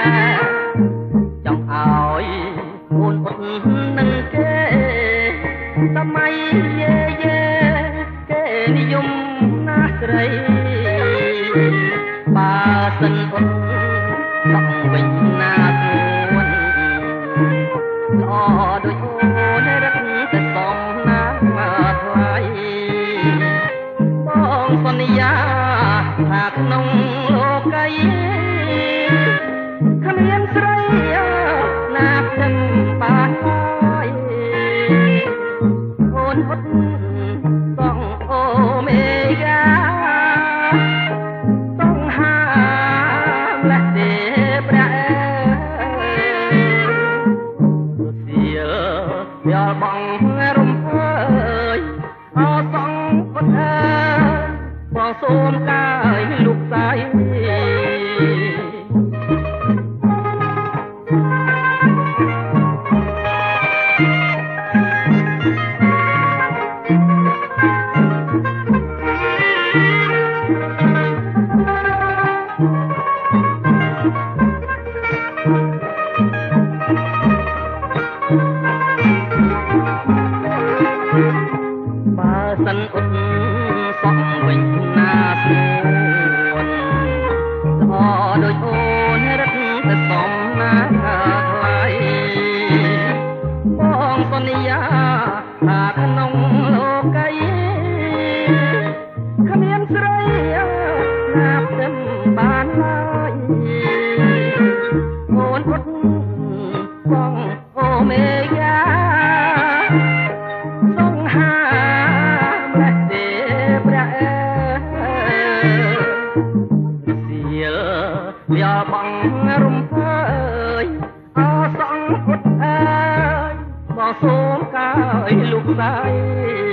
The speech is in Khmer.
ចង់ឲ្យអូនអត់នឹងគេសម័យយេគេនិយមណាស់ស្រីបើសិនអត់ต้องវិញណាស្រួនល្អដូចអូនរត់ទៅសំណាថ្លៃបងសន្យាថាក្នុងលោកីគ្មានស្រីណាខ្ញុំបានឡើយអូនអត់ต้องអូមេហ្គាต้องហាមและទេព្រះសៀយ៉ាបងរំភើយអសងអត់អើបងសូមកាយលោកស្រីបើសិនអត់សំវិញណាស្រួនល្អដូចអូនរត់ទៅសំណាថ្លៃបងសន្យាថាក្នុងលោកីគ្មានស្រីណាខ្ញុំបានឡើយអូនអត់បងអូមេហ្គាវាបងរំភើយអសងពុតអើយមកសូមកាយលោកស្រី